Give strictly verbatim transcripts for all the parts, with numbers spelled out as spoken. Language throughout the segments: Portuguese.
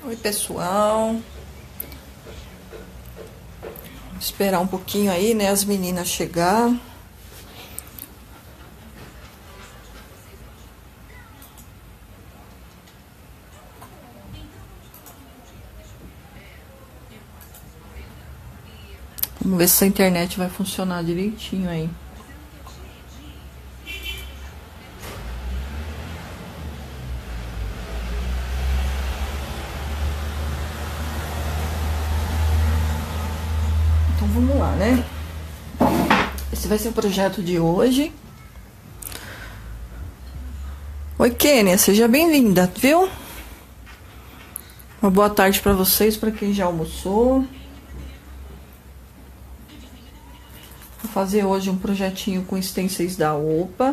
Oi, pessoal. Vou esperar um pouquinho aí, né, as meninas chegar. Vamos ver se a internet vai funcionar direitinho aí. Então vamos lá, né? Esse vai ser o projeto de hoje. Oi, Kênia, seja bem-vinda, viu? Uma boa tarde para vocês, para quem já almoçou. Vou fazer hoje um projetinho com stencils da Opa.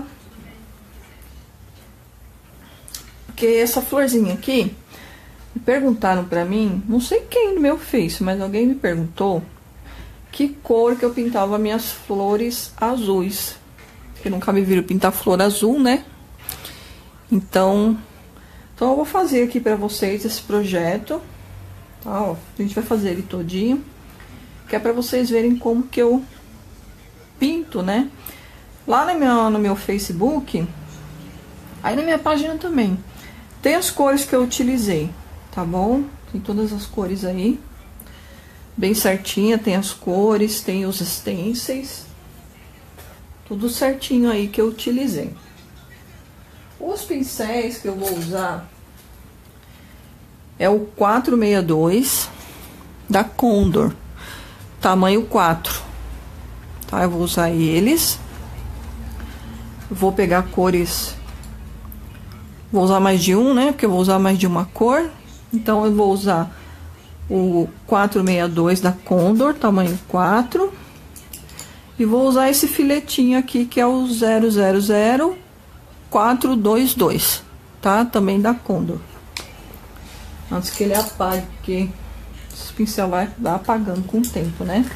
Porque essa florzinha aqui, me perguntaram pra mim, não sei quem no meu Face, mas alguém me perguntou que cor que eu pintava minhas flores azuis. Porque nunca me viram pintar flor azul, né? Então, então eu vou fazer aqui pra vocês esse projeto. Tá, ó, a gente vai fazer ele todinho. Que é pra vocês verem como que eu pinto, né? Lá no meu, no meu Facebook, aí na minha página também, tem as cores que eu utilizei, tá bom? Tem todas as cores aí, bem certinha, tem as cores, tem os stencils, tudo certinho aí que eu utilizei. Os pincéis que eu vou usar é o quatro seis dois da Condor, tamanho quatro. Tá, eu vou usar eles. Vou pegar cores. Vou usar mais de um, né? Porque eu vou usar mais de uma cor. Então eu vou usar o quatro seis dois da Condor, tamanho quatro. E vou usar esse filetinho aqui, que é o zero zero zero quatro dois dois, tá? Também da Condor. Antes que ele apague, porque esse pincel vai dar apagando com o tempo, né?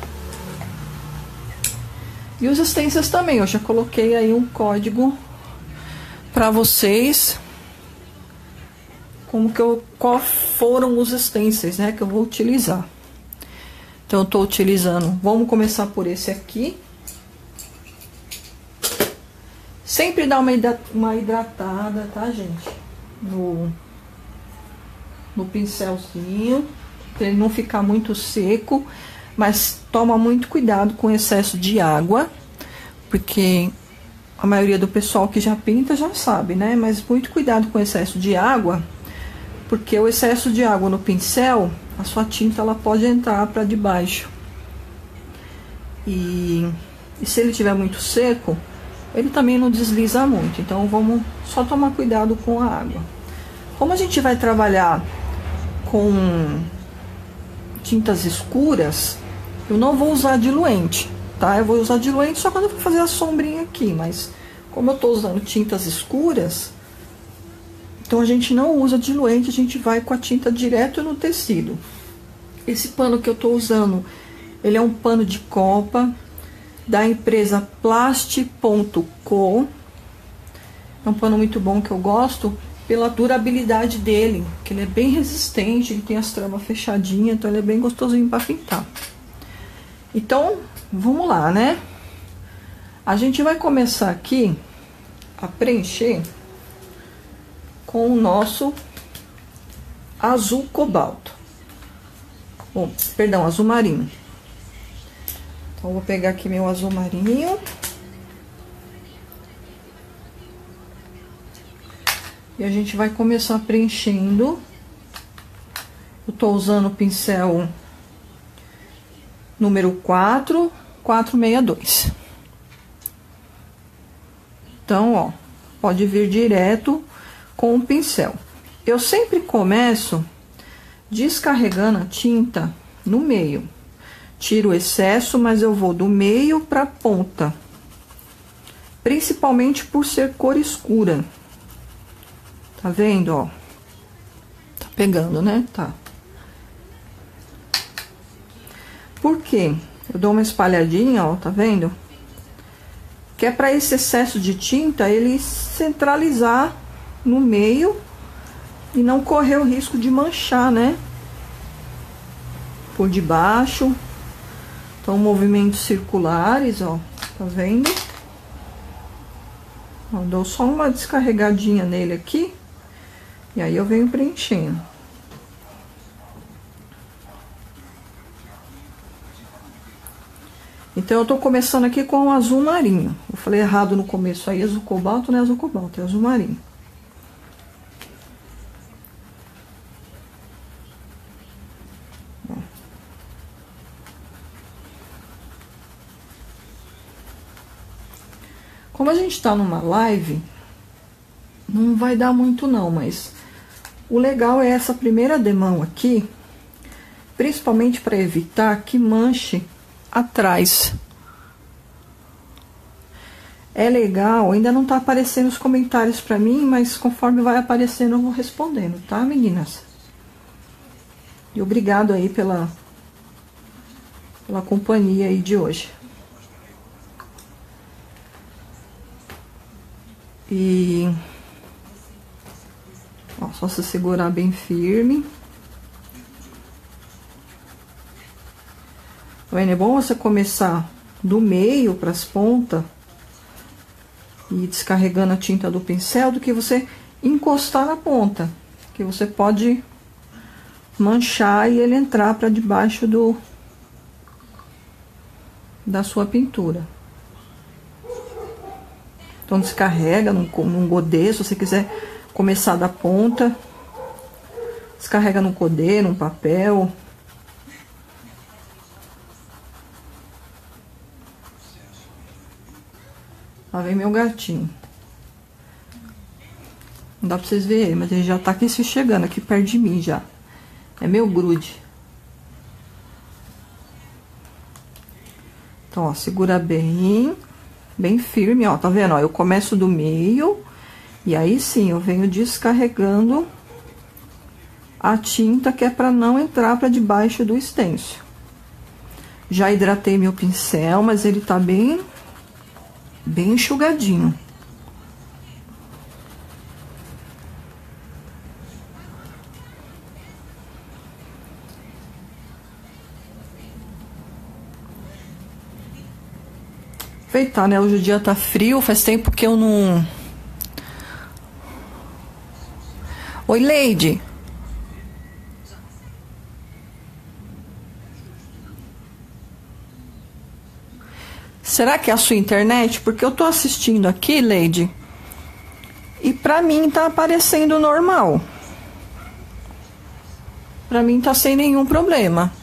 E os stencils também, eu já coloquei aí um código para vocês, como que eu, qual foram os stencils, né, que eu vou utilizar. Então eu tô utilizando, vamos começar por esse aqui. Sempre dá uma, uma hidratada, tá, gente? No, no pincelzinho, para ele não ficar muito seco. Mas toma muito cuidado com o excesso de água, porque a maioria do pessoal que já pinta já sabe, né? Mas muito cuidado com o excesso de água, porque o excesso de água no pincel, a sua tinta ela pode entrar para debaixo. E, e se ele tiver muito seco, ele também não desliza muito. Então vamos só tomar cuidado com a água. Como a gente vai trabalhar com tintas escuras, eu não vou usar diluente, tá? Eu vou usar diluente só quando eu for fazer a sombrinha aqui, mas como eu tô usando tintas escuras, então a gente não usa diluente, a gente vai com a tinta direto no tecido. Esse pano que eu tô usando, ele é um pano de copa da empresa Plast ponto co. É um pano muito bom que eu gosto pela durabilidade dele, que ele é bem resistente, ele tem as tramas fechadinhas, então ele é bem gostosinho para pintar. Então, vamos lá, né? A gente vai começar aqui a preencher com o nosso azul cobalto. Bom, perdão, azul marinho. Então, eu vou pegar aqui meu azul marinho. E a gente vai começar preenchendo. Eu tô usando o pincel número quatro, quatro seis dois. Então, ó, pode vir direto com o pincel. Eu sempre começo descarregando a tinta no meio. Tiro o excesso, mas eu vou do meio pra ponta. Principalmente por ser cor escura. Tá vendo, ó? Tá pegando, né? Tá. Por quê? Eu dou uma espalhadinha, ó, tá vendo? Que é pra esse excesso de tinta, ele centralizar no meio e não correr o risco de manchar, né? Por debaixo. Então, movimentos circulares, ó, tá vendo? Ó, dou só uma descarregadinha nele aqui, e aí eu venho preenchendo. Então, eu tô começando aqui com o azul marinho. Eu falei errado no começo aí, azul cobalto, não é azul cobalto, é azul marinho. Como a gente tá numa live, não vai dar muito não, mas o legal é essa primeira demão aqui, principalmente para evitar que manche atrás. É legal, ainda não tá aparecendo os comentários para mim, mas conforme vai aparecendo eu vou respondendo, tá, meninas? E obrigado aí pela, pela companhia aí de hoje. E ó, só se segurar bem firme. É bom você começar do meio para as pontas e descarregando a tinta do pincel do que você encostar na ponta, que você pode manchar e ele entrar para debaixo do da sua pintura. Então descarrega num, num godê, se você quiser começar da ponta, descarrega num godê, num papel. Lá vem meu gatinho. Não dá pra vocês verem ele, mas ele já tá aqui se chegando, aqui perto de mim já. É meu grude. Então, ó, segura bem, bem firme, ó, tá vendo? Ó, eu começo do meio e aí sim eu venho descarregando a tinta que é pra não entrar pra debaixo do stencil. Já hidratei meu pincel, mas ele tá bem, bem enxugadinho. Aproveitar, né? Hoje o dia tá frio, faz tempo que eu não... Oi, Lady. Será que é a sua internet? Porque eu tô assistindo aqui, Lady, e pra mim tá aparecendo normal. Pra mim tá sem nenhum problema.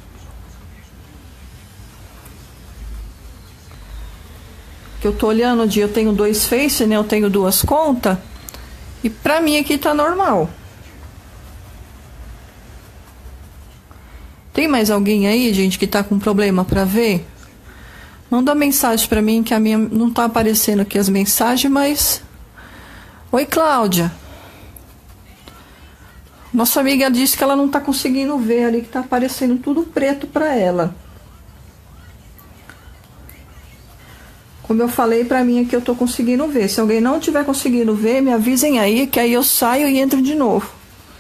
Que eu tô olhando o dia, eu tenho dois Face, né? Eu tenho duas contas. E pra mim aqui tá normal. Tem mais alguém aí, gente, que tá com problema pra ver? Manda mensagem pra mim, que a minha não tá aparecendo aqui as mensagens, mas... Oi, Cláudia. Nossa amiga disse que ela não tá conseguindo ver ali, que tá aparecendo tudo preto pra ela. Como eu falei, pra mim aqui eu tô conseguindo ver. Se alguém não tiver conseguindo ver, me avisem aí, que aí eu saio e entro de novo.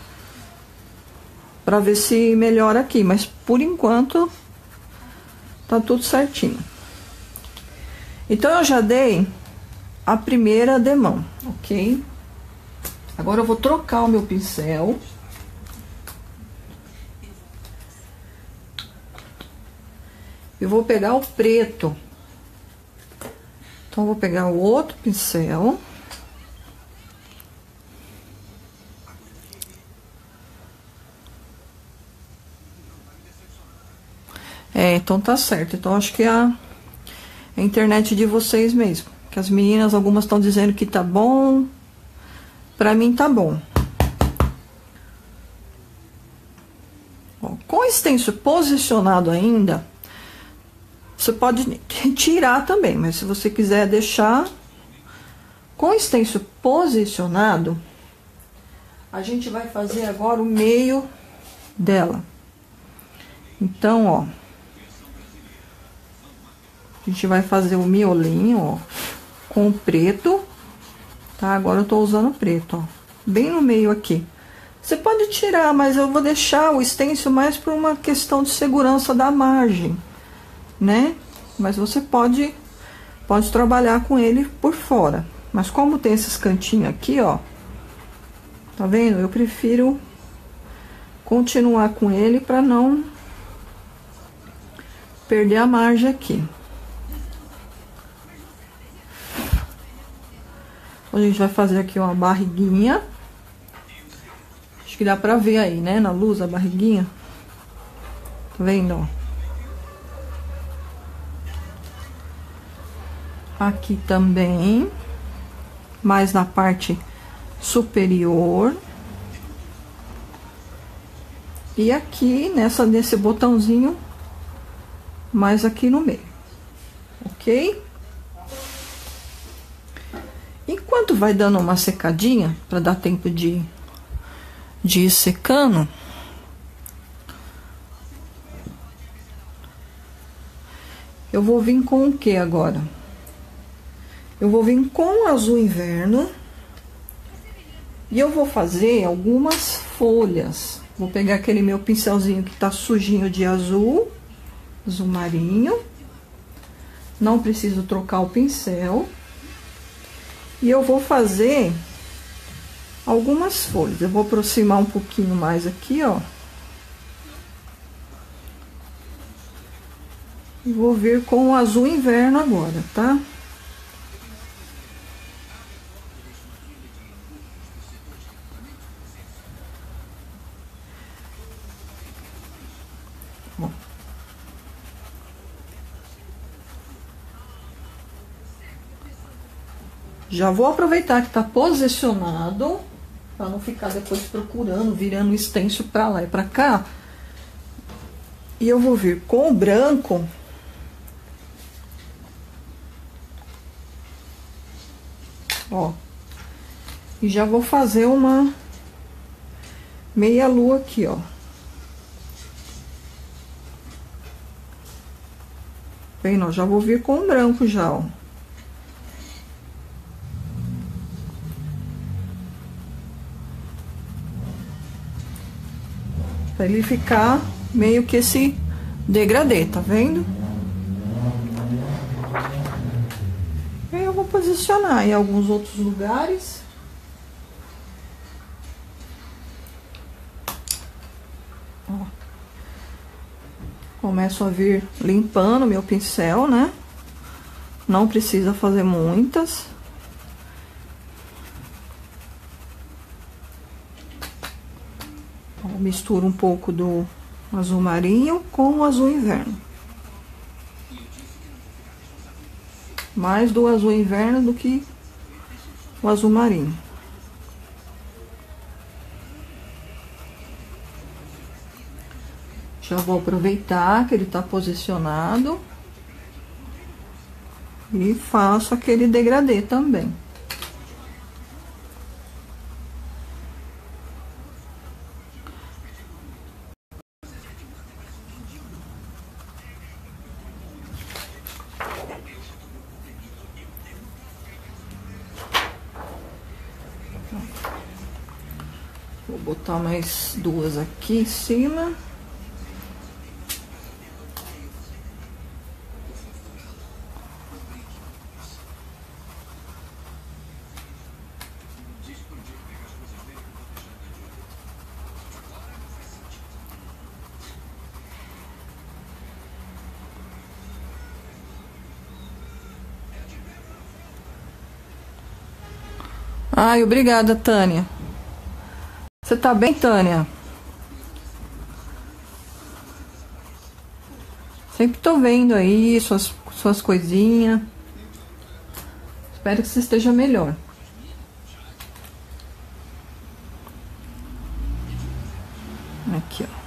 Pra ver se melhora aqui, mas por enquanto tá tudo certinho. Então eu já dei a primeira demão, ok? Agora eu vou trocar o meu pincel. Eu vou pegar o preto. Então, eu vou pegar o outro pincel. É, então tá certo. Então, acho que é a, a internet de vocês mesmo. Que as meninas, algumas estão dizendo que tá bom. Pra mim, tá bom. Ó, com o stencil posicionado ainda... Você pode tirar também, mas se você quiser deixar com o stencil posicionado, a gente vai fazer agora o meio dela. Então, ó, a gente vai fazer o miolinho, ó, com o preto, tá? Agora eu tô usando o preto, ó, bem no meio aqui. Você pode tirar, mas eu vou deixar o stencil mais por uma questão de segurança da margem, né? Mas você pode, pode trabalhar com ele por fora. Mas como tem esses cantinhos aqui, ó, tá vendo? Eu prefiro continuar com ele para não perder a margem aqui. A gente vai fazer aqui uma barriguinha. Acho que dá pra ver aí, né? Na luz, a barriguinha. Tá vendo, ó? Aqui também. Mais na parte superior. E aqui, nessa, nesse botãozinho, mais aqui no meio. Ok? Enquanto vai dando uma secadinha, para dar tempo de, de ir secando, eu vou vir com o que agora? Eu vou vir com o azul inverno e eu vou fazer algumas folhas. Vou pegar aquele meu pincelzinho que tá sujinho de azul, azul marinho. Não preciso trocar o pincel. E eu vou fazer algumas folhas. Eu vou aproximar um pouquinho mais aqui, ó. E vou vir com o azul inverno agora, tá? Ó. Já vou aproveitar que tá posicionado, para não ficar depois procurando, virando o stencil pra lá e pra cá. E eu vou vir com o branco. Ó. E já vou fazer uma meia lua aqui, ó. Vem, ó, já vou vir com o branco já, ó. Pra ele ficar meio que esse degradê, tá vendo? E eu vou posicionar em alguns outros lugares. Ó. Começo a vir limpando meu pincel, né? Não precisa fazer muitas. Misturo um pouco do azul marinho com o azul inverno. Mais do azul inverno do que o azul marinho. Já vou aproveitar que ele tá posicionado. E faço aquele degradê também. Vou botar mais duas aqui em cima. Ai, obrigada, Tânia. Você tá bem, Tânia? Sempre tô vendo aí suas, suas coisinhas. Espero que você esteja melhor. Aqui, ó.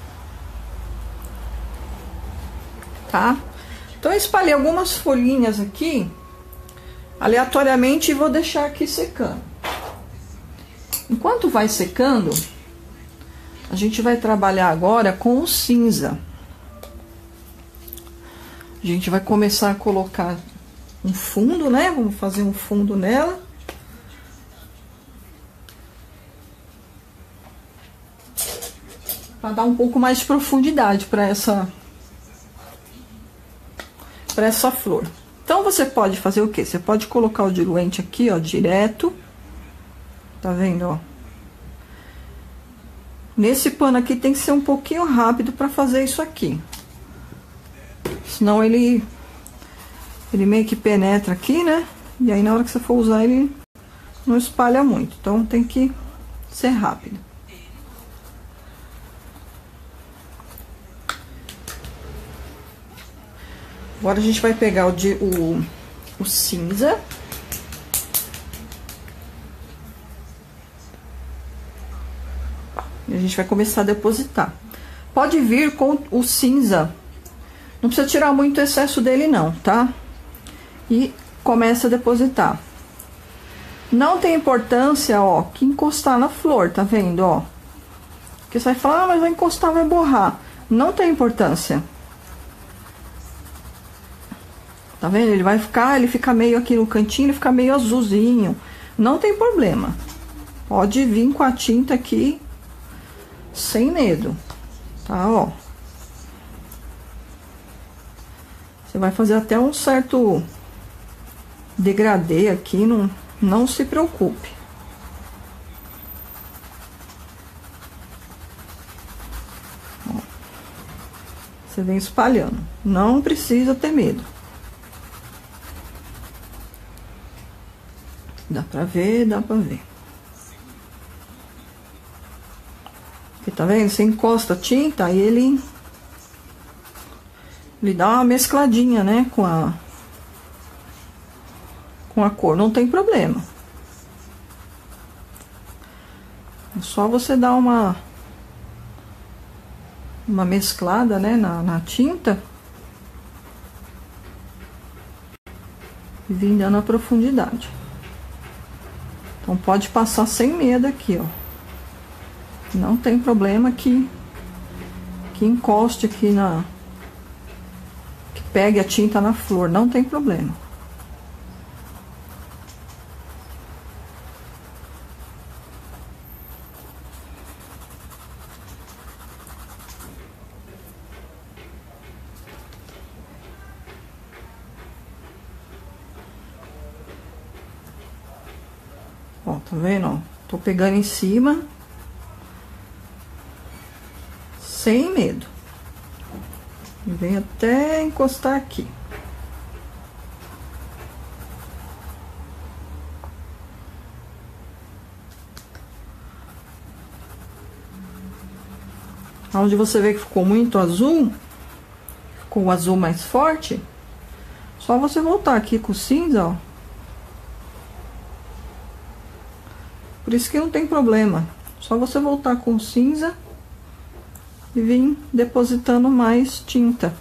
Tá? Então, eu espalhei algumas folhinhas aqui, aleatoriamente, e vou deixar aqui secando. Enquanto vai secando, a gente vai trabalhar agora com o cinza. A gente vai começar a colocar um fundo, né? Vamos fazer um fundo nela. para dar um pouco mais de profundidade para essa para essa flor. Então você pode fazer o que? Você pode colocar o diluente aqui, ó, direto. Tá vendo, ó? Nesse pano aqui tem que ser um pouquinho rápido para fazer isso aqui. Senão ele ele meio que penetra aqui, né? E aí na hora que você for usar ele não espalha muito. Então tem que ser rápido. Agora a gente vai pegar o, de, o, o cinza. E a gente vai começar a depositar. Pode vir com o cinza. Não precisa tirar muito excesso dele não, tá? E começa a depositar. Não tem importância, ó, que encostar na flor, tá vendo, ó? Porque você vai falar, ah, mas vai encostar, vai borrar. Não tem importância. Tá vendo? Ele vai ficar, ele fica meio aqui no cantinho, ele fica meio azulzinho. Não tem problema. Pode vir com a tinta aqui, sem medo, tá, ó. Você vai fazer até um certo degradê aqui, não, não se preocupe. Ó. Você vem espalhando, não precisa ter medo. Dá pra ver, dá pra ver. Porque tá vendo? Você encosta a tinta e ele... Ele dá uma mescladinha, né? Com a... Com a cor. Não tem problema. É só você dar uma... Uma mesclada, né? Na, na tinta. E vir dando a profundidade. Então, pode passar sem medo aqui, ó. Não tem problema que, que encoste aqui na... Que pegue a tinta na flor, não tem problema. Ó, tá vendo, ó? Tô pegando em cima. Sem medo. E vem até encostar aqui. Onde você vê que ficou muito azul, ficou o azul mais forte, só você voltar aqui com o cinza, ó. Por isso que não tem problema. Só você voltar com o cinza e vir depositando mais tinta.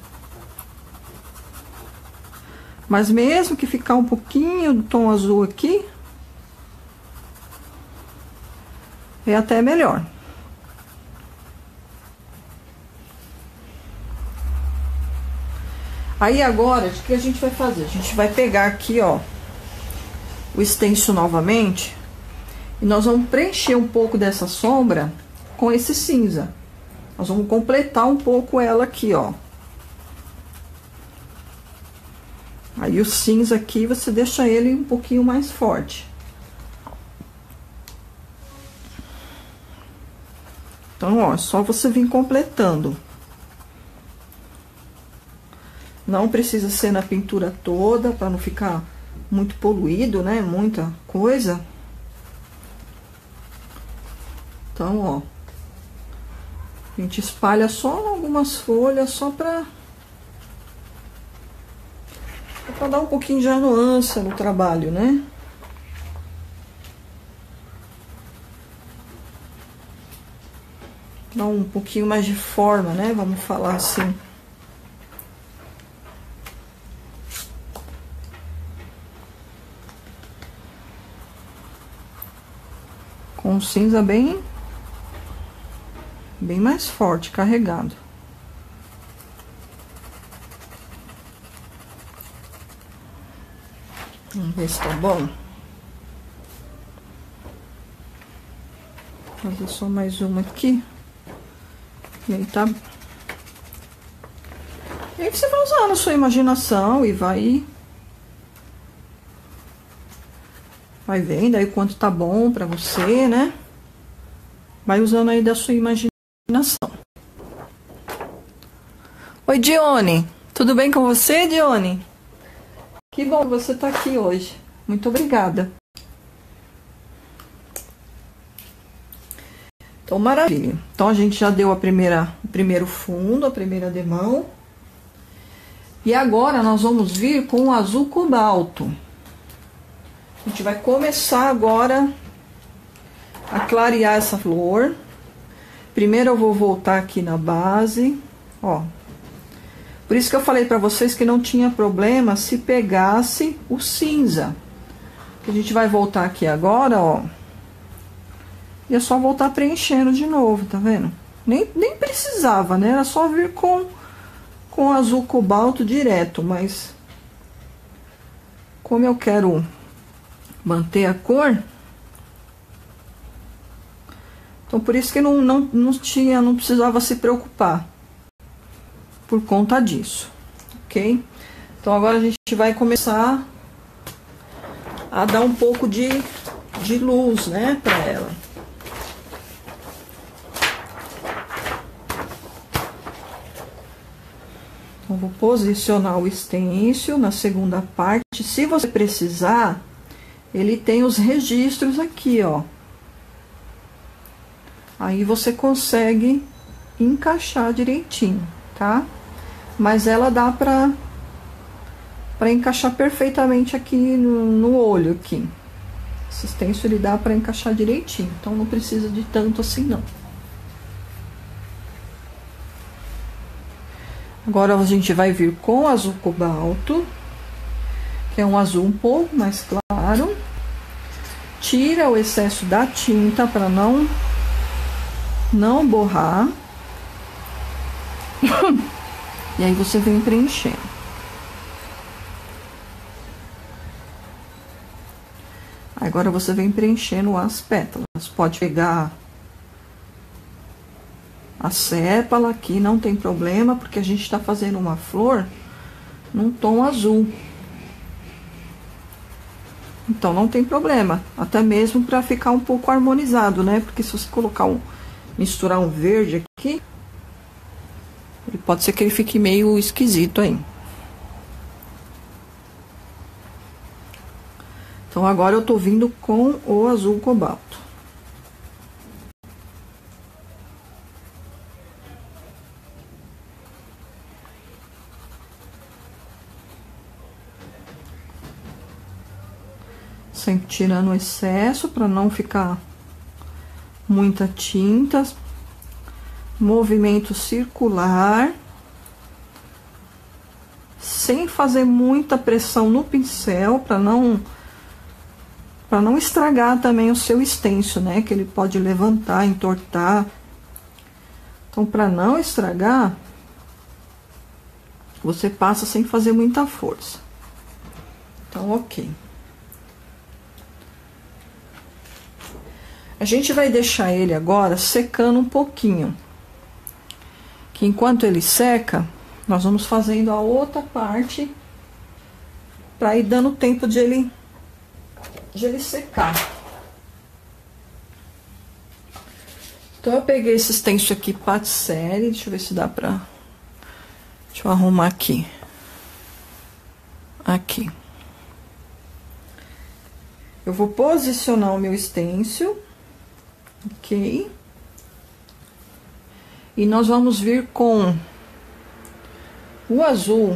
Mas mesmo que ficar um pouquinho do tom azul aqui, é até melhor. Aí agora, o que a gente vai fazer? A gente vai pegar aqui, ó, o stencil novamente. E nós vamos preencher um pouco dessa sombra com esse cinza. Nós vamos completar um pouco ela aqui, ó. Aí o cinza aqui, você deixa ele um pouquinho mais forte. Então, ó, é só você vir completando. Não precisa ser na pintura toda, para não ficar muito poluído, né? Muita coisa. Então, ó. A gente espalha só algumas folhas, só pra... Pra dar um pouquinho de nuance no trabalho, né? Dar um pouquinho mais de forma, né? Vamos falar assim. Com um cinza bem... Bem mais forte, carregado. Vamos ver se tá bom. Vou fazer só mais uma aqui. E aí tá... E aí você vai usar na sua imaginação e vai... Vai vendo aí quanto tá bom pra você, né? Vai usando aí da sua imaginação. Oi, Dione. Tudo bem com você, Dione? Que bom que você tá aqui hoje. Muito obrigada. Então, maravilha. Então, a gente já deu a primeira, o primeiro fundo, a primeira demão. E agora, nós vamos vir com o azul cobalto. A gente vai começar agora a clarear essa flor. Primeiro eu vou voltar aqui na base, ó. Por isso que eu falei pra vocês que não tinha problema se pegasse o cinza. A gente vai voltar aqui agora, ó. E é só voltar preenchendo de novo, tá vendo? Nem, nem precisava, né? Era só vir com, com azul cobalto direto, mas... Como eu quero manter a cor... Então, por isso que não, não, não tinha, não precisava se preocupar. Por conta disso, ok? Então, agora a gente vai começar a dar um pouco de, de luz, né, pra ela. Então, vou posicionar o stencil na segunda parte. Se você precisar, ele tem os registros aqui, ó. Aí você consegue encaixar direitinho, tá? Mas ela dá pra, pra encaixar perfeitamente aqui no, no olho, aqui. Esse stencil, ele dá pra encaixar direitinho, então não precisa de tanto assim, não. Agora a gente vai vir com azul cobalto, que é um azul um pouco mais claro. Tira o excesso da tinta pra não... não borrar. E aí você vem preenchendo. Agora você vem preenchendo as pétalas. Pode pegar a sépala aqui, não tem problema, porque a gente tá fazendo uma flor num tom azul. Então não tem problema, até mesmo para ficar um pouco harmonizado, né? Porque se você colocar um... misturar um verde aqui, ele pode ser que ele fique meio esquisito aí. Então agora eu tô vindo com o azul cobalto. Sempre tirando o excesso para não ficar muita tinta. Movimento circular, sem fazer muita pressão no pincel, para não para não estragar também o seu stencil, né? Que ele pode levantar, entortar. Então, para não estragar, você passa sem fazer muita força. Então, ok. A gente vai deixar ele agora secando um pouquinho. Que enquanto ele seca, nós vamos fazendo a outra parte para ir dando tempo de ele, de ele secar. Então, eu peguei esse stencil aqui, Patissiere, deixa eu ver se dá pra... Deixa eu arrumar aqui. Aqui. Eu vou posicionar o meu stencil, ok? E nós vamos vir com o azul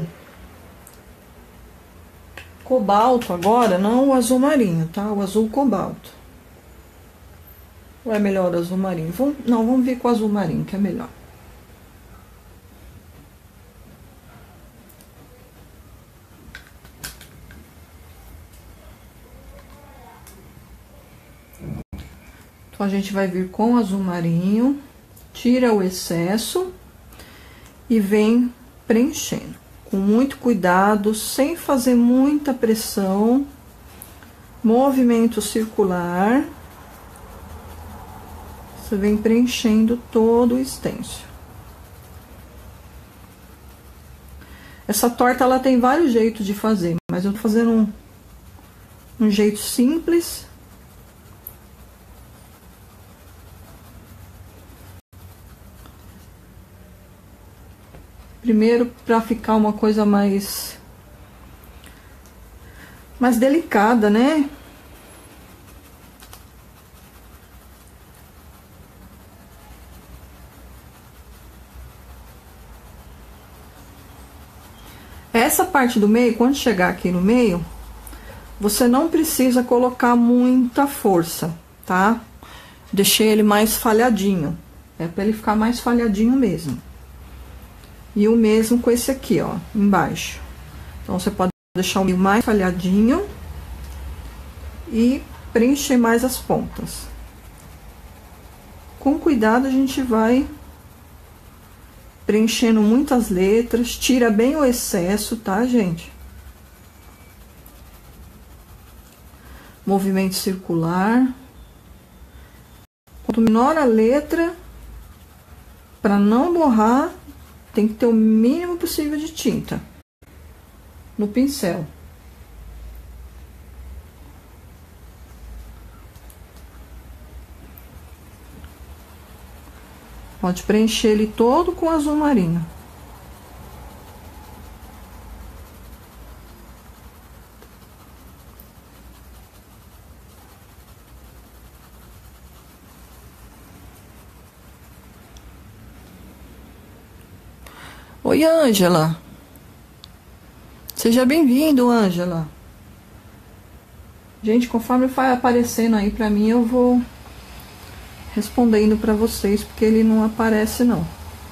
cobalto agora, não o azul marinho, tá? O azul cobalto. Ou é melhor o azul marinho? Vamos, não, vamos vir com o azul marinho, que é melhor. Então, a gente vai vir com o azul marinho, tira o excesso e vem preenchendo. Com muito cuidado, sem fazer muita pressão. Movimento circular. Você vem preenchendo todo o stencil. Essa torta, ela tem vários jeitos de fazer, mas eu tô fazendo um, um jeito simples. Primeiro, para ficar uma coisa mais, mais delicada, né? Essa parte do meio, quando chegar aqui no meio, você não precisa colocar muita força, tá? Deixei ele mais falhadinho. É para ele ficar mais falhadinho mesmo. E o mesmo com esse aqui, ó, embaixo. Então, você pode deixar o meio mais falhadinho e preencher mais as pontas. Com cuidado, a gente vai preenchendo muitas letras, tira bem o excesso, tá, gente? Movimento circular. Quanto menor a letra, para não borrar, tem que ter o mínimo possível de tinta no pincel. Pode preencher ele todo com azul marinho. Oi, Ângela. Seja bem-vindo, Ângela. Gente, conforme vai aparecendo aí pra mim, eu vou respondendo pra vocês, porque ele não aparece, não.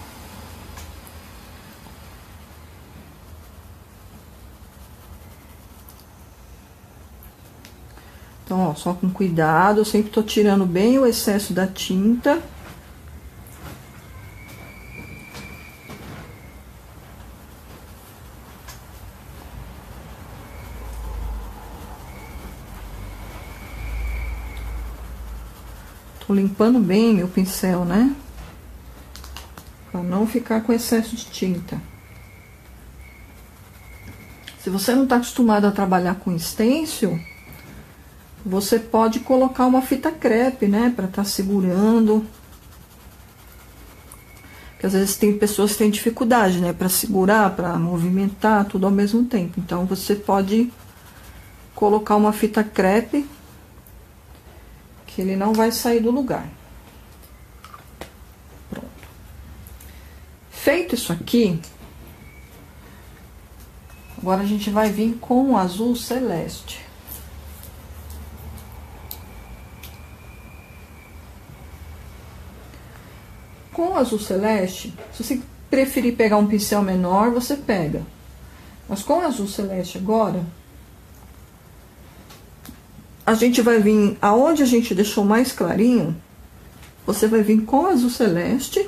Então, ó, só com cuidado, eu sempre tô tirando bem o excesso da tinta. Tô limpando bem meu pincel, né? Pra não ficar com excesso de tinta. Se você não tá acostumado a trabalhar com stencil, você pode colocar uma fita crepe, né? Pra tá segurando. Porque às vezes tem pessoas que têm dificuldade, né? Pra segurar, pra movimentar, tudo ao mesmo tempo. Então, você pode colocar uma fita crepe, que ele não vai sair do lugar. Pronto. Feito isso aqui, agora a gente vai vir com o azul celeste. Com o azul celeste, se você preferir pegar um pincel menor, você pega. Mas com o azul celeste agora, a gente vai vir, aonde a gente deixou mais clarinho, você vai vir com azul celeste,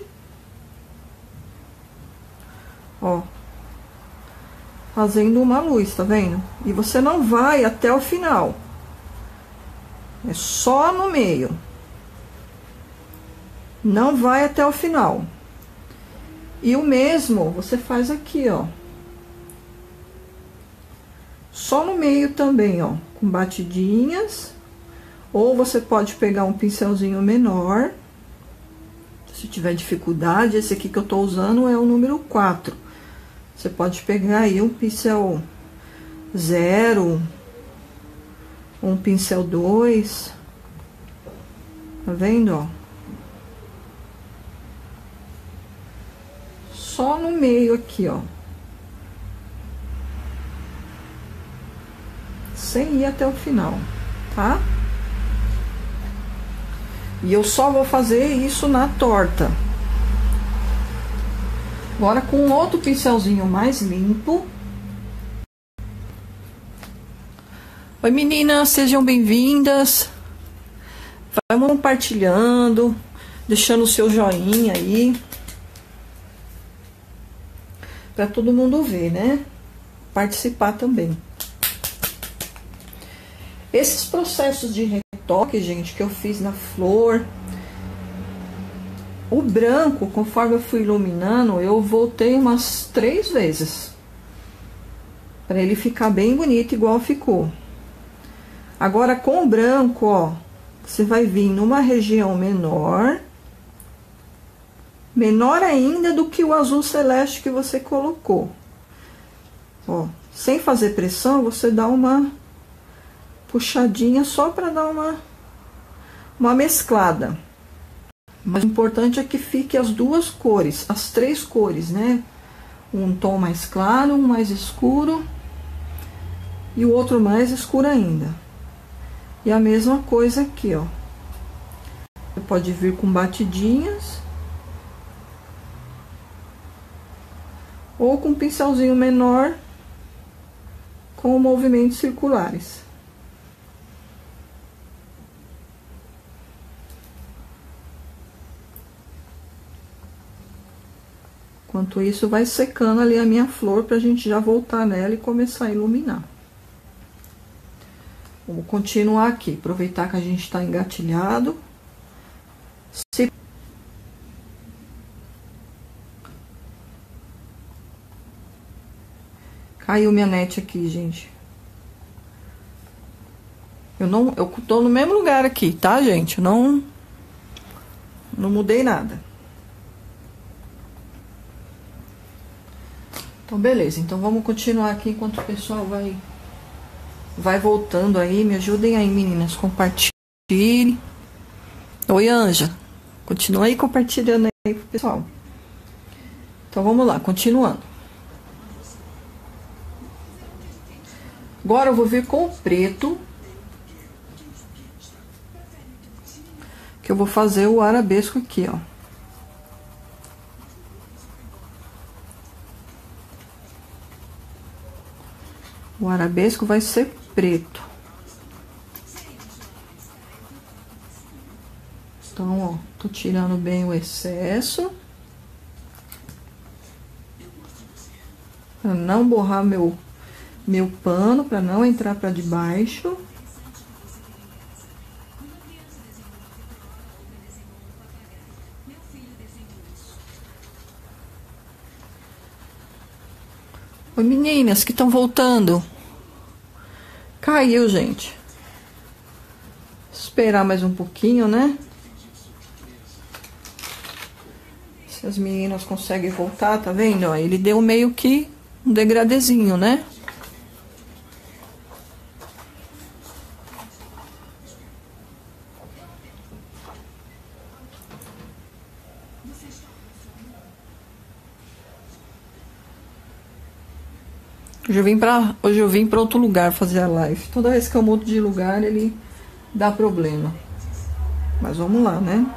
ó, fazendo uma luz, tá vendo? E você não vai até o final, é só no meio, não vai até o final. E o mesmo você faz aqui, ó, só no meio também, ó, com batidinhas. Ou você pode pegar um pincelzinho menor, se tiver dificuldade. Esse aqui que eu tô usando é o número quatro. Você pode pegar aí um pincel zero, um pincel dois. Tá vendo, ó? Só no meio aqui, ó. Sem ir até o final, tá? E eu só vou fazer isso na torta. Agora, com outro pincelzinho mais limpo. Oi, meninas, sejam bem-vindas. Vamos compartilhando, deixando o seu joinha aí, para todo mundo ver, né? Participar também. Esses processos de retoque, gente, que eu fiz na flor, o branco, conforme eu fui iluminando, eu voltei umas três vezes. Para ele ficar bem bonito, igual ficou. Agora, com o branco, ó, você vai vir numa região menor. Menor ainda do que o azul celeste que você colocou. Ó, sem fazer pressão, você dá uma puxadinha só para dar uma, uma mesclada. Mas o importante é que fique as duas cores, as três cores, né? Um tom mais claro, um mais escuro e o outro mais escuro ainda. E a mesma coisa aqui, ó. Você pode vir com batidinhas ou com um pincelzinho menor com movimentos circulares. Enquanto isso, vai secando ali a minha flor pra gente já voltar nela e começar a iluminar. Vamos continuar aqui, aproveitar que a gente tá engatilhado. Se... Caiu minha net aqui, gente. Eu não, eu tô no mesmo lugar aqui, tá, gente? Não, não mudei nada. Então, beleza. Então, vamos continuar aqui enquanto o pessoal vai, vai voltando aí. Me ajudem aí, meninas. Compartilhe. Oi, Anja. Continua aí compartilhando aí pro pessoal. Então, vamos lá. Continuando. Agora, eu vou vir com o preto. Que eu vou fazer o arabesco aqui, ó. O arabesco vai ser preto. Então, ó, tô tirando bem o excesso. Pra não borrar meu, meu pano, pra não entrar pra debaixo. Oi, meninas que estão voltando. Caiu, gente. Esperar mais um pouquinho, né? Se as meninas conseguem voltar, tá vendo? Ó, ele deu meio que um degradezinho, né? Hoje eu vim pra, hoje eu vim pra outro lugar fazer a live. Toda vez que eu mudo de lugar, ele dá problema. Mas vamos lá, né?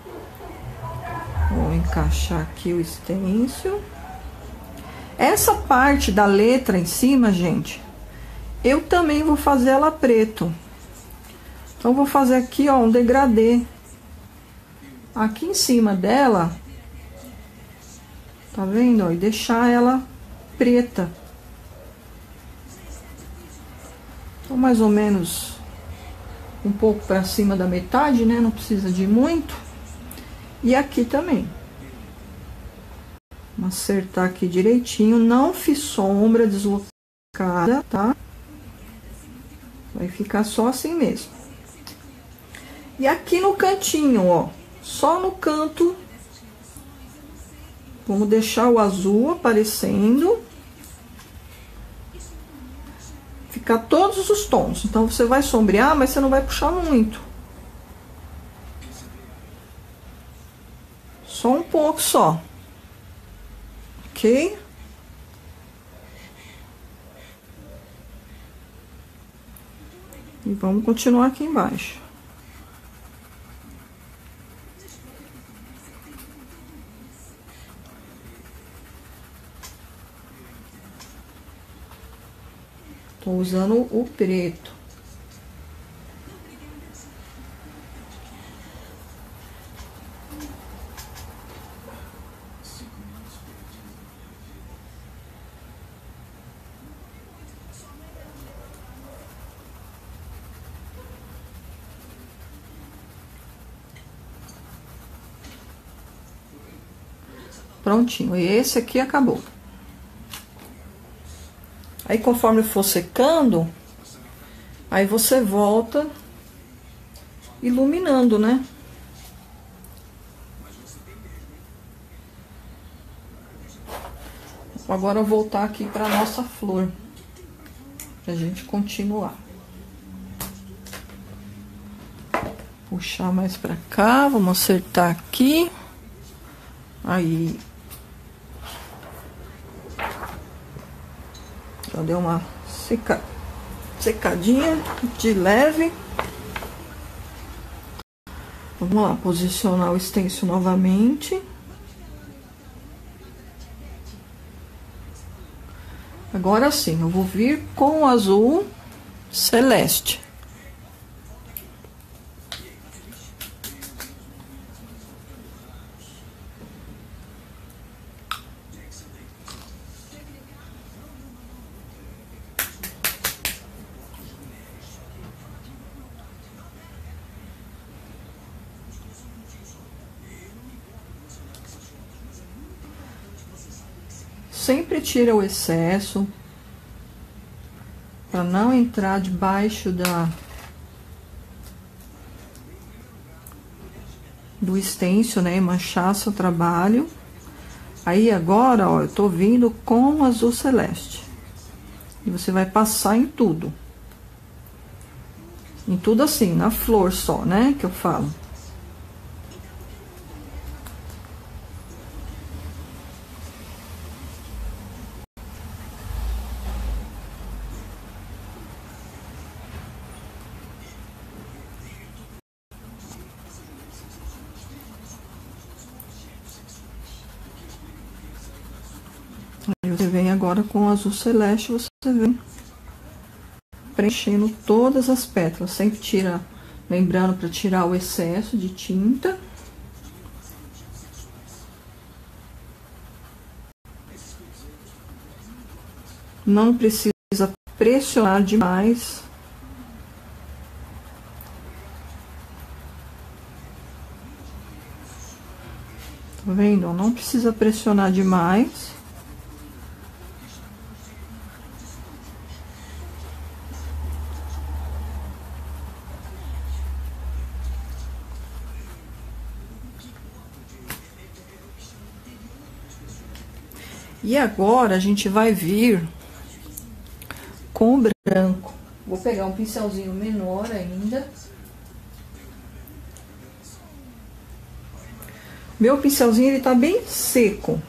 Vou encaixar aqui o stencil. Essa parte da letra em cima, gente, eu também vou fazer ela preto. Então, vou fazer aqui, ó, um degradê. Aqui em cima dela. Tá vendo? Ó, e deixar ela preta. Então, mais ou menos um pouco para cima da metade, né? Não precisa de muito. E aqui também. Vamos acertar aqui direitinho. Não fiz sombra deslocada, tá? Vai ficar só assim mesmo. E aqui no cantinho, ó. Só no canto. Vamos deixar o azul aparecendo. Ficar todos os tons. Então, você vai sombrear, mas você não vai puxar muito. Só um pouco só. Ok? E vamos continuar aqui embaixo. Tô usando o preto. Prontinho. E esse aqui acabou. Aí conforme for secando, aí você volta iluminando, né? Agora eu vou voltar aqui para nossa flor, pra gente continuar. Puxar mais pra cá, vamos acertar aqui. Aí. Já deu uma seca, secadinha de leve. Vamos lá, posicionar o stencil novamente. Agora sim, eu vou vir com o azul celeste. Sempre tira o excesso, para não entrar debaixo da do stencil, né, e manchar seu trabalho. Aí agora, ó, eu tô vindo com o azul celeste. E você vai passar em tudo. Em tudo assim, na flor só, né, que eu falo. Você vem agora com o azul celeste, você vem preenchendo todas as pétalas. Sempre tira, lembrando para tirar o excesso de tinta. Não precisa pressionar demais. Tá vendo? Não precisa pressionar demais. E agora a gente vai vir com o branco. Vou pegar um pincelzinho menor ainda. Meu pincelzinho, ele tá bem seco.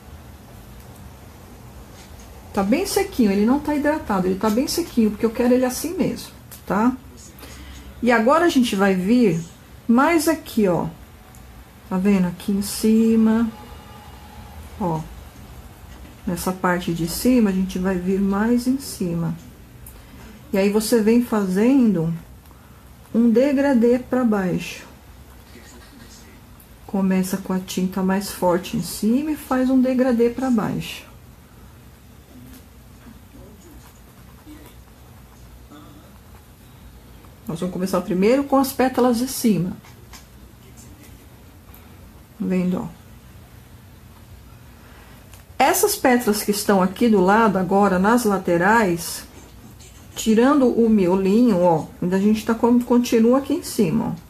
Tá bem sequinho, ele não tá hidratado, ele tá bem sequinho, porque eu quero ele assim mesmo, tá? E agora a gente vai vir mais aqui, ó. Tá vendo? Aqui em cima, ó. Nessa parte de cima, a gente vai vir mais em cima. E aí, você vem fazendo um degradê pra baixo. Começa com a tinta mais forte em cima e faz um degradê pra baixo. Nós vamos começar primeiro com as pétalas de cima. Tá vendo, ó? Essas pétalas que estão aqui do lado, agora, nas laterais, tirando o miolinho, ó, ainda a gente tá, continua aqui em cima, ó.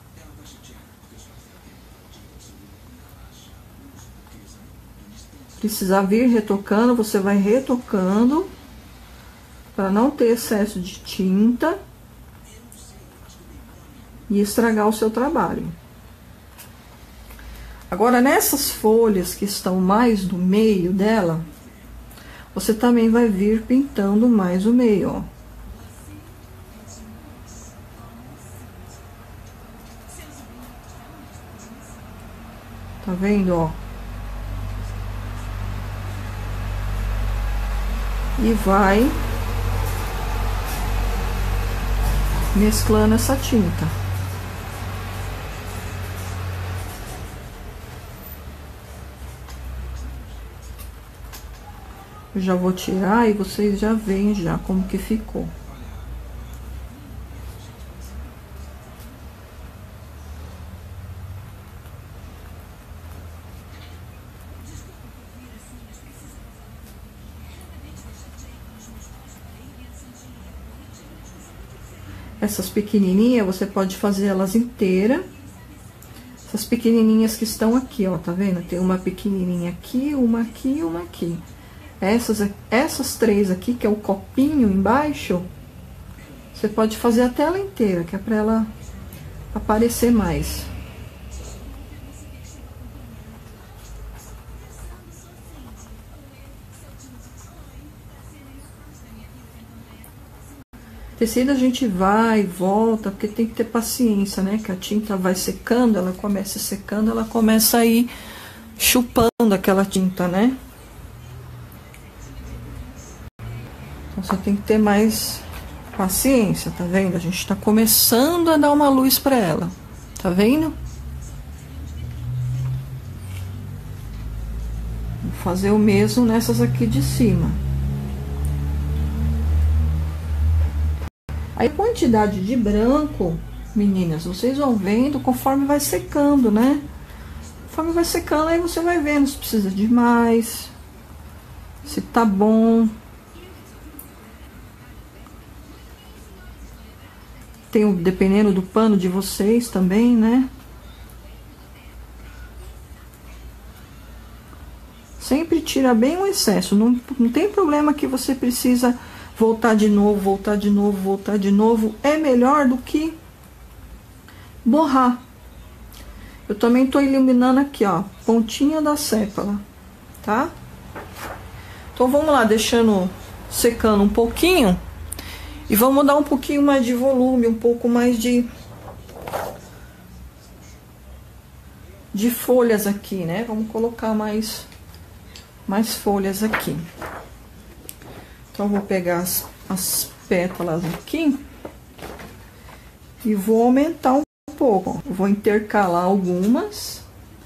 Precisar vir retocando, você vai retocando, para não ter excesso de tinta e estragar o seu trabalho. Agora, nessas folhas que estão mais no meio dela, você também vai vir pintando mais o meio, ó. Tá vendo, ó? E vai mesclando essa tinta. Eu já vou tirar e vocês já veem já como que ficou. essas pequenininhas, você pode fazer elas inteiras. Essas pequenininhas que estão aqui, ó, tá vendo? Tem uma pequenininha aqui, uma aqui e uma aqui. Essas, essas três aqui, que é o copinho embaixo, você pode fazer até ela inteira, que é pra ela aparecer mais. Tecido a gente vai e volta, porque tem que ter paciência, né? Que a tinta vai secando, ela começa secando, ela começa a ir chupando aquela tinta, né? Então você tem que ter mais paciência, tá vendo? A gente tá começando a dar uma luz pra ela, tá vendo? Vou fazer o mesmo nessas aqui de cima. Aí a quantidade de branco, meninas, vocês vão vendo conforme vai secando, né? Conforme vai secando, aí você vai vendo se precisa de mais, se tá bom. Tem o, dependendo do pano de vocês também, né? Sempre tira bem o excesso, não, não tem problema que você precisa voltar de novo, voltar de novo, voltar de novo. É melhor do que borrar. Eu também tô iluminando aqui, ó, pontinha da sépala, tá? Então vamos lá, deixando secando um pouquinho. E vamos dar um pouquinho mais de volume, um pouco mais de... de folhas aqui, né? Vamos colocar mais, mais folhas aqui. Então, vou pegar as, as pétalas aqui e vou aumentar um pouco. Vou intercalar algumas.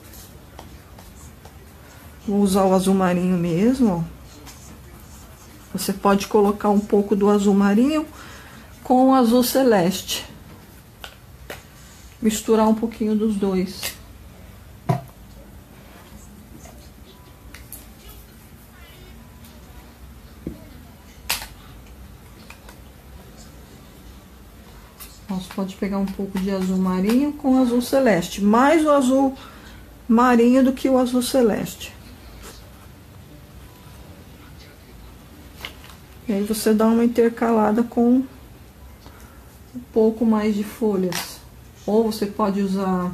Vou usar o azul marinho mesmo, ó. Você pode colocar um pouco do azul marinho com o azul celeste. Misturar um pouquinho dos dois. Você pode pegar um pouco de azul marinho com azul celeste. Mais o azul marinho do que o azul celeste. E aí você dá uma intercalada com um pouco mais de folhas. Ou você pode usar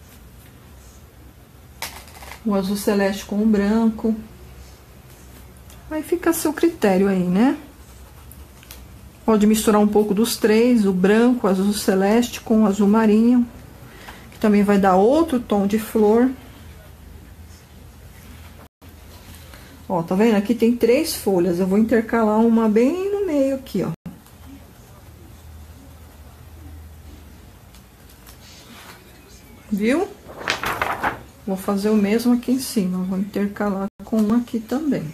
o azul celeste com o branco. Aí fica a seu critério aí, né? Pode misturar um pouco dos três, o branco, o azul celeste com o azul marinho. Que também vai dar outro tom de flor. Ó, tá vendo? Aqui tem três folhas. Eu vou intercalar uma bem no meio aqui, ó. Viu? Vou fazer o mesmo aqui em cima. Vou intercalar com uma aqui também.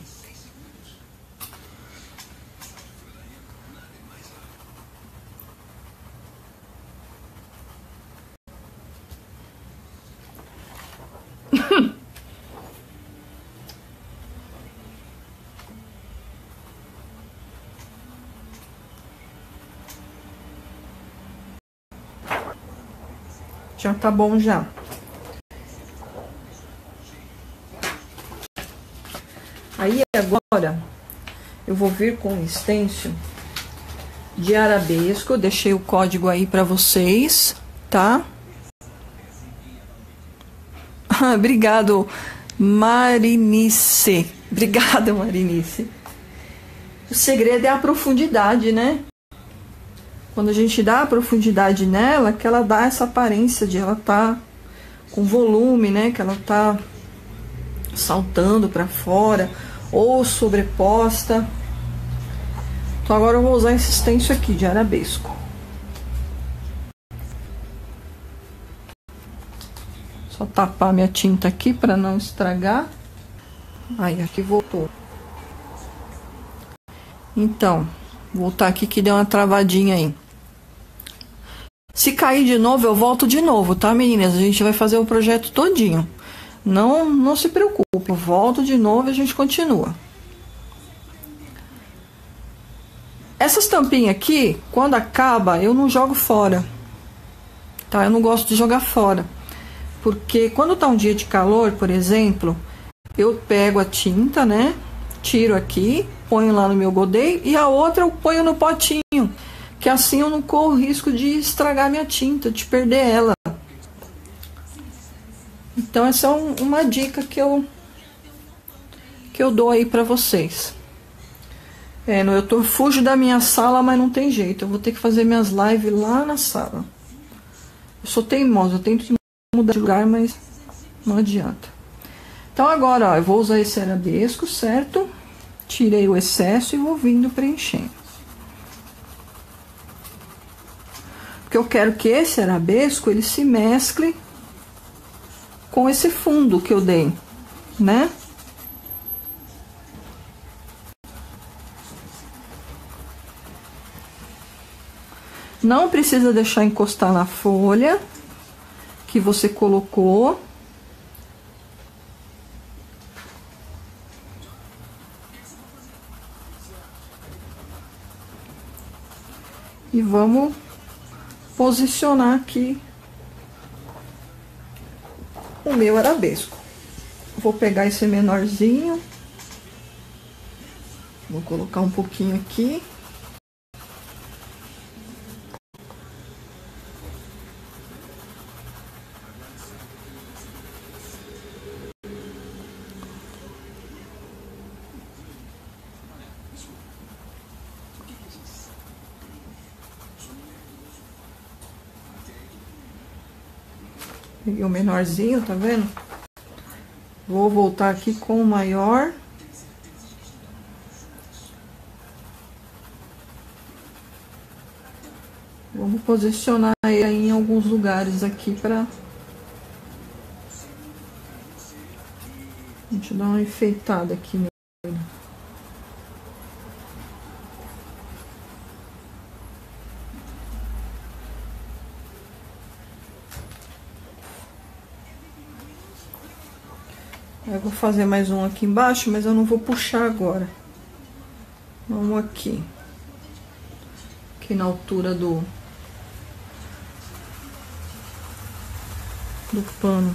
Já tá bom já. Aí agora eu vou vir com um stencil de arabesco. Eu deixei o código aí pra vocês, tá? Obrigado, Marinice. Obrigada, Marinice. O segredo é a profundidade, né? Quando a gente dá a profundidade nela, que ela dá essa aparência de ela tá com volume, né? Que ela tá saltando pra fora ou sobreposta. Então agora eu vou usar esse stencil aqui de arabesco. Só tapar minha tinta aqui para não estragar. Aí, aqui voltou. Então, voltar aqui que deu uma travadinha aí. Se cair de novo, eu volto de novo, tá, meninas? A gente vai fazer o projeto todinho. Não, não se preocupe. Eu volto de novo e a gente continua. Essas tampinhas aqui, quando acaba, eu não jogo fora, tá? Eu não gosto de jogar fora, porque quando tá um dia de calor, por exemplo, eu pego a tinta, né? Tiro aqui, ponho lá no meu godeio e a outra eu ponho no potinho, que assim eu não corro risco de estragar minha tinta, de perder ela. Então essa é um, uma dica que eu que eu dou aí pra vocês. É, eu tô, fujo da minha sala, mas não tem jeito. Eu vou ter que fazer minhas lives lá na sala. Eu sou teimosa, eu tento mudar de lugar, mas não adianta. Então agora, ó, eu vou usar esse arabesco, certo? Tirei o excesso e vou vindo preenchendo. Porque eu quero que esse arabesco, ele se mescle com esse fundo que eu dei, né? Não precisa deixar encostar na folha que você colocou. E vamos posicionar aqui o meu arabesco. Vou pegar esse menorzinho. Vou colocar um pouquinho aqui. Peguei o menorzinho, tá vendo? Vou voltar aqui com o maior. Vamos posicionar ele em alguns lugares aqui pra a gente dar uma enfeitada aqui nele. Eu vou fazer mais um aqui embaixo, mas eu não vou puxar agora. Vamos aqui. Aqui na altura do... do pano.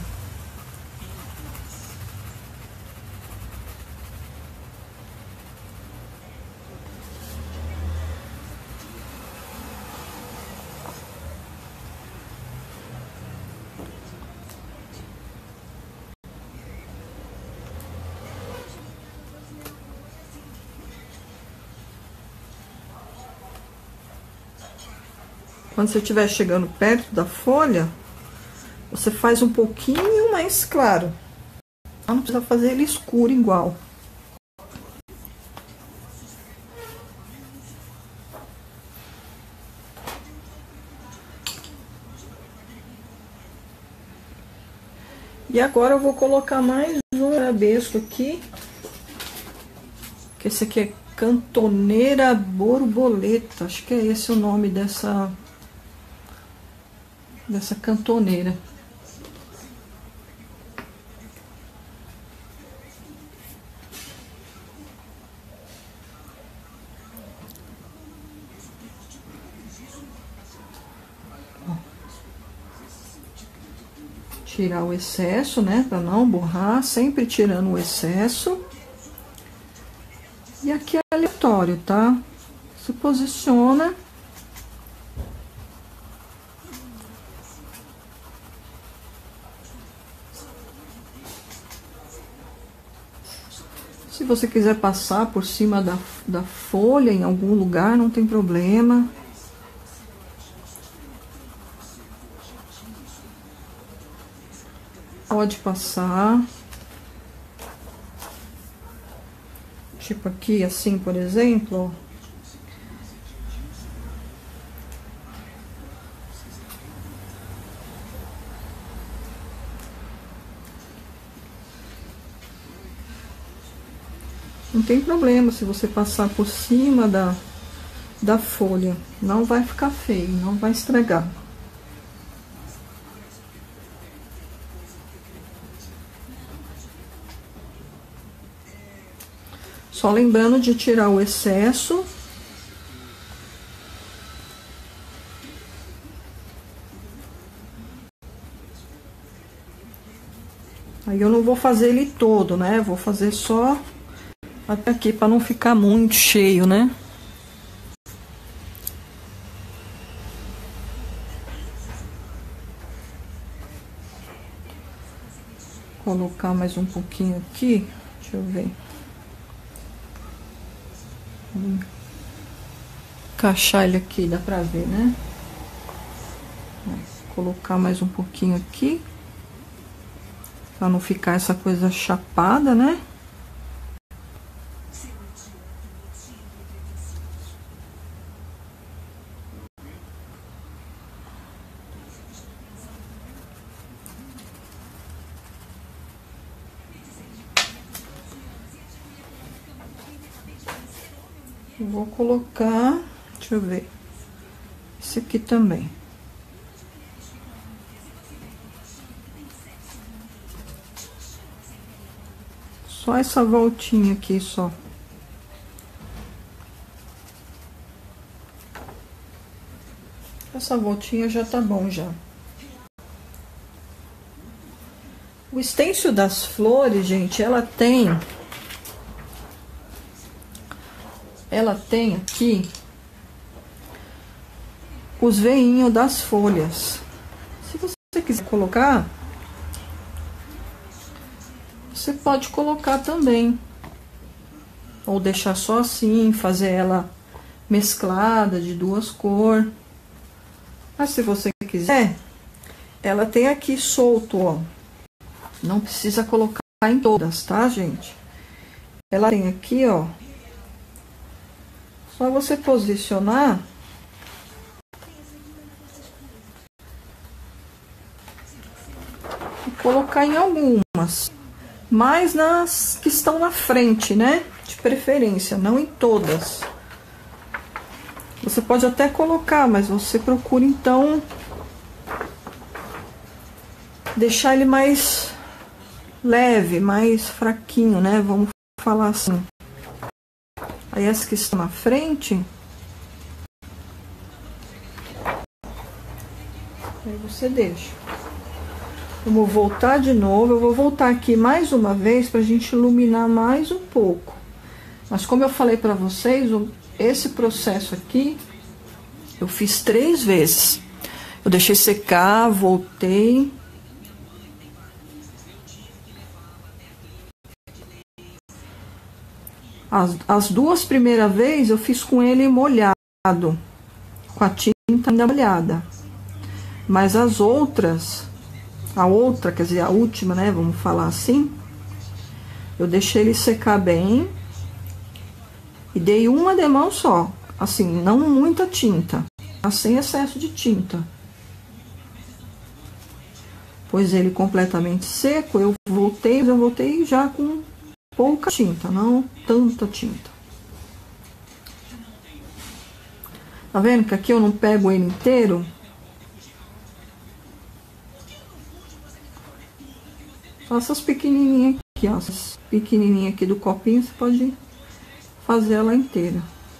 Quando você estiver chegando perto da folha, você faz um pouquinho mais claro. Não precisa fazer ele escuro igual. E agora eu vou colocar mais um arabesco aqui. Que esse aqui é cantoneira borboleta. Acho que é esse o nome dessa... dessa cantoneira. Tirar o excesso, né, para não borrar, sempre tirando o excesso. E aqui é aleatório, tá? Se posiciona. Se você quiser passar por cima da, da folha em algum lugar, não tem problema. Pode passar. Tipo aqui, assim, por exemplo, ó. Não tem problema se você passar por cima da, da folha. Não vai ficar feio, não vai estragar. Só lembrando de tirar o excesso Aí eu não vou fazer ele todo, né? Vou fazer só até aqui para não ficar muito cheio, né? Colocar mais um pouquinho aqui. Deixa eu ver. Vou encaixar ele aqui, dá pra ver, né? Vou colocar mais um pouquinho aqui. Pra não ficar essa coisa chapada, né? Vou colocar, deixa eu ver, esse aqui também. Só essa voltinha aqui, só. Essa voltinha já tá bom, já. O stencil das flores, gente, ela tem... Ela tem aqui os veinhos das folhas. Se você quiser colocar, você pode colocar também. Ou deixar só assim, fazer ela mesclada de duas cores. Mas se você quiser, ela tem aqui solto, ó. Não precisa colocar em todas, tá, gente? Ela tem aqui, ó. Só você posicionar. E colocar em algumas. Mas nas que estão na frente, né? De preferência, não em todas. Você pode até colocar, mas você procura então deixar ele mais leve, mais fraquinho, né? Vamos falar assim. Aí as que estão na frente, aí você deixa. Vamos voltar de novo. Eu vou voltar aqui mais uma vez pra gente iluminar mais um pouco. Mas como eu falei pra vocês, esse processo aqui eu fiz três vezes. Eu deixei secar, voltei. As, as duas primeiras vezes eu fiz com ele molhado, com a tinta ainda molhada. Mas as outras, a outra, quer dizer, a última, né, vamos falar assim, eu deixei ele secar bem e dei uma demão só, assim, não muita tinta, mas sem excesso de tinta. Pus ele completamente seco, eu voltei, eu voltei já com pouca tinta, não tanta tinta. Tá vendo que aqui eu não pego ele inteiro? Só essas pequenininhas aqui, ó. Essas pequenininhas aqui do copinho, você pode fazer ela inteira.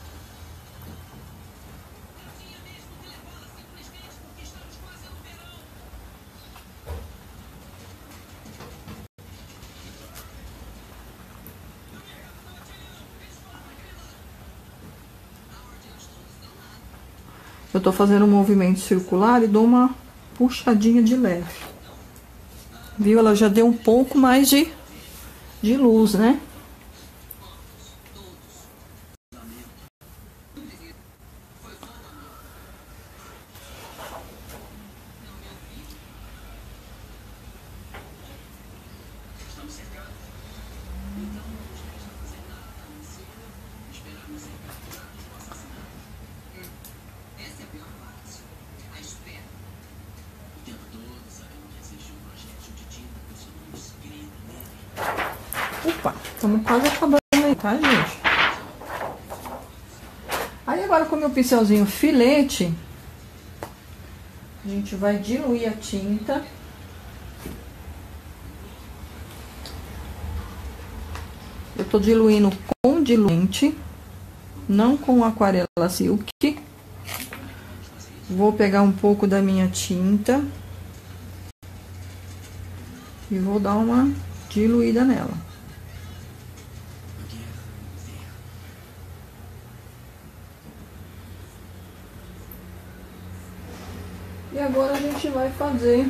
Eu tô fazendo um movimento circular e dou uma puxadinha de leve. Viu? Ela já deu um pouco mais de, de luz, né? Opa, estamos quase acabando aí, tá, gente? Aí agora com o meu pincelzinho filete, a gente vai diluir a tinta. Eu tô diluindo com diluente, não com aquarela silk. Vou pegar um pouco da minha tinta. E vou dar uma diluída nela. E agora a gente vai fazer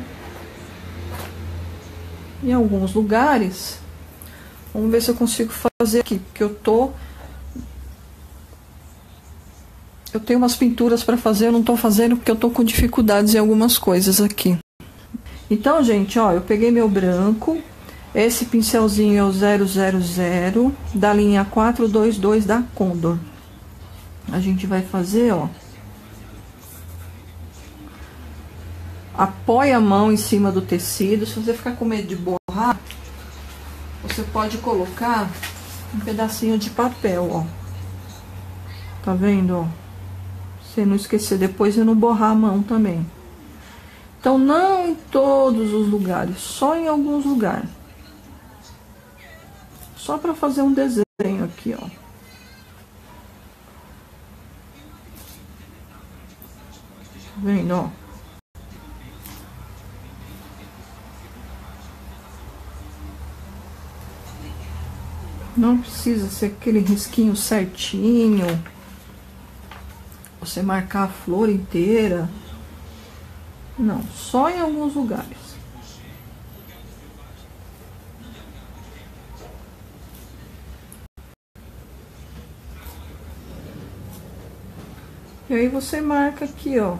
em alguns lugares. Vamos ver se eu consigo fazer aqui, porque eu tô... Eu tenho umas pinturas para fazer, eu não tô fazendo porque eu tô com dificuldades em algumas coisas aqui. Então, gente, ó, eu peguei meu branco. Esse pincelzinho é o zero zero zero da linha quatrocentos e vinte e dois da Condor. A gente vai fazer, ó. Apoia a mão em cima do tecido. Se você ficar com medo de borrar, você pode colocar um pedacinho de papel, ó. Tá vendo, ó? Você não esquecer depois e não borrar a mão também. Então, não em todos os lugares, só em alguns lugares. Só para fazer um desenho aqui, ó. Tá vendo, ó? Não precisa ser aquele risquinho certinho. Você marcar a flor inteira. Não, só em alguns lugares. E aí você marca aqui, ó.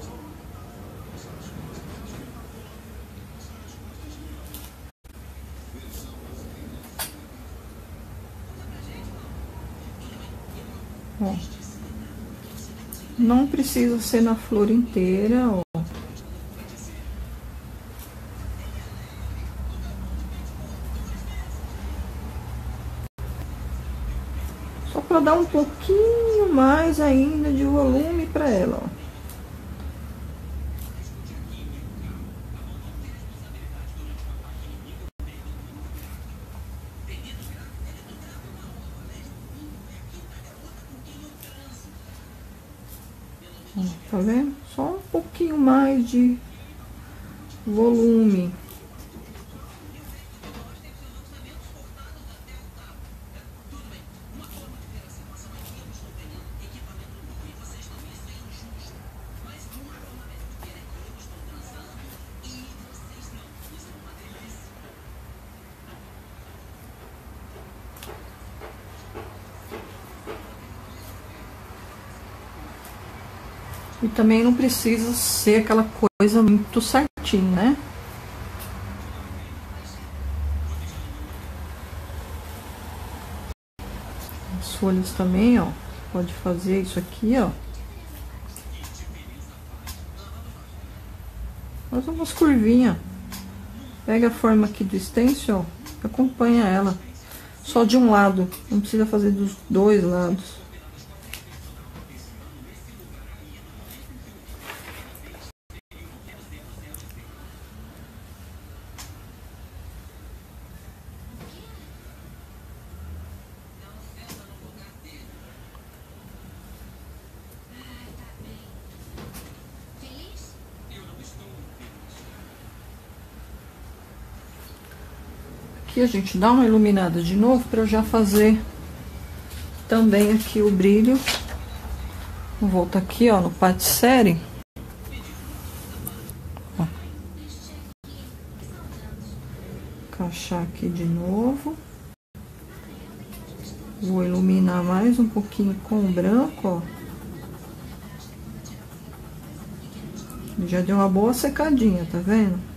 Ó. Não precisa ser na flor inteira, ó. Só para dar um pouquinho mais ainda de volume para ela, ó. Tá vendo? Só um pouquinho mais de volume. E também não precisa ser aquela coisa muito certinha, né? As folhas também, ó. Pode fazer isso aqui, ó. Faz umas curvinhas. Pega a forma aqui do stencil, ó. Acompanha ela. Só de um lado. Não precisa fazer dos dois lados. Aqui a gente dá uma iluminada de novo para eu já fazer também aqui o brilho. Vou voltar aqui, ó, no Patisserie. Ó. Encaixar aqui de novo. Vou iluminar mais um pouquinho com o branco, ó. Já deu uma boa secadinha, tá vendo?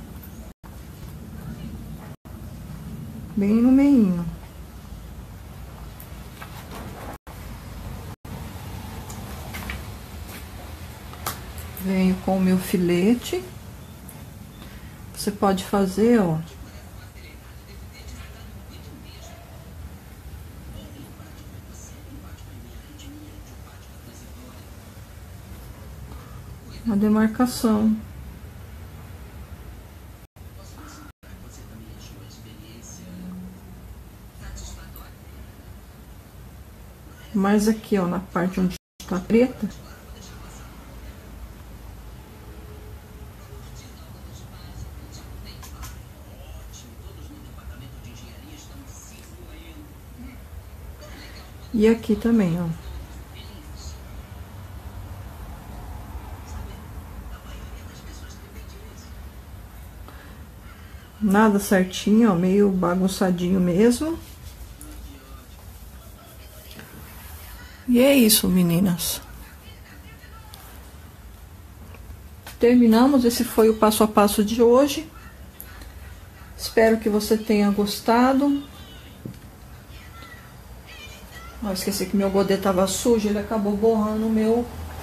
Bem no meinho. Venho com o meu filete. Você pode fazer, ó. Uma demarcação. Mas aqui, ó, na parte onde tá preta. E aqui também, ó. Nada certinho, ó, meio bagunçadinho mesmo. E é isso, meninas. Terminamos, esse foi o passo a passo de hoje. Espero que você tenha gostado. Ó, esqueci que meu godê tava sujo, ele acabou borrando o meu,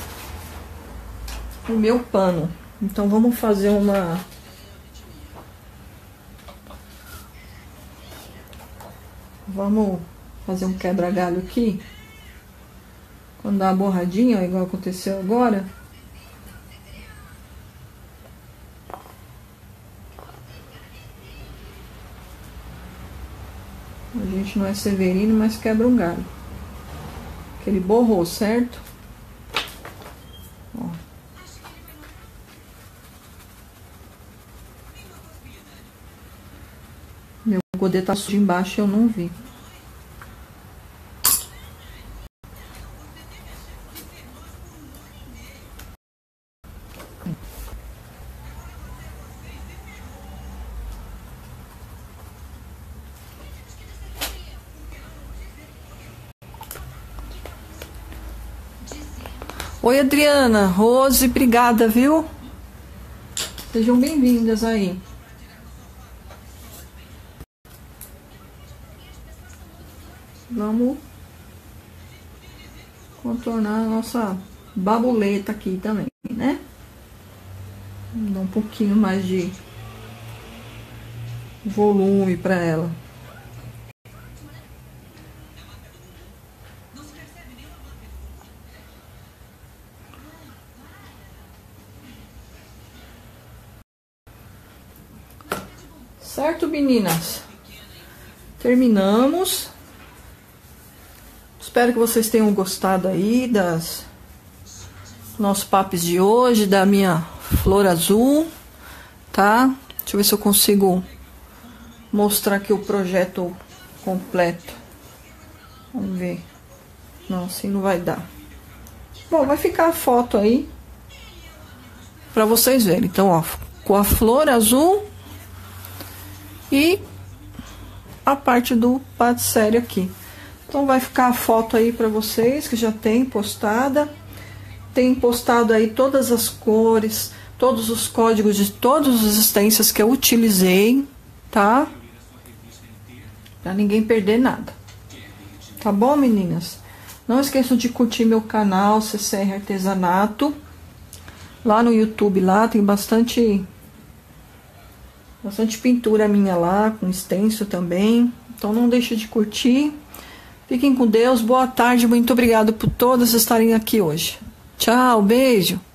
o meu pano. Então vamos fazer uma... Vamos fazer um quebra-galho aqui. Quando dá uma borradinha, ó, igual aconteceu agora. A gente não é severino, mas quebra um galho. Que ele borrou, certo? Ó. Meu godê tá sujo embaixo e eu não vi. Oi, Adriana, Rose, obrigada, viu? Sejam bem-vindas aí. Vamos contornar a nossa babuleta aqui também, né? Vamos dar um pouquinho mais de volume para ela. Certo, meninas? Terminamos. Espero que vocês tenham gostado aí das nossos papos de hoje, da minha flor azul, tá? Deixa eu ver se eu consigo mostrar aqui o projeto completo. Vamos ver. Não, assim não vai dar. Bom, vai ficar a foto aí pra vocês verem. Então, ó, com a flor azul e a parte do patissério aqui. Então vai ficar a foto aí pra vocês, que já tem postada. Tem postado aí todas as cores, todos os códigos de todas as existências que eu utilizei, tá? Pra ninguém perder nada. Tá bom, meninas? Não esqueçam de curtir meu canal C C R Artesanato. Lá no YouTube, lá tem bastante... Bastante pintura minha lá, com extenso também. Então não deixe de curtir. Fiquem com Deus, boa tarde, muito obrigado por todas estarem aqui hoje. Tchau, beijo.